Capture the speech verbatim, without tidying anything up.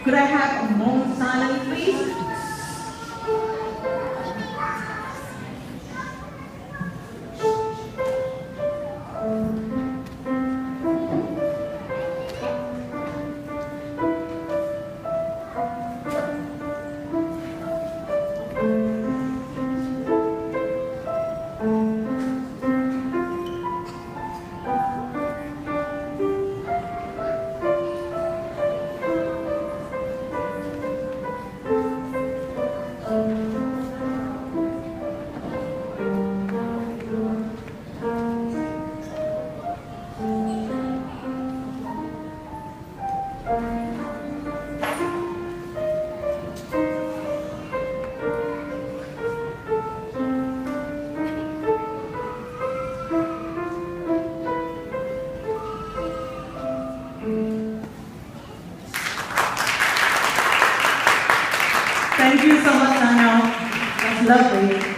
Could I have a moment silence, please? Thank you so much, Daniel. That's lovely.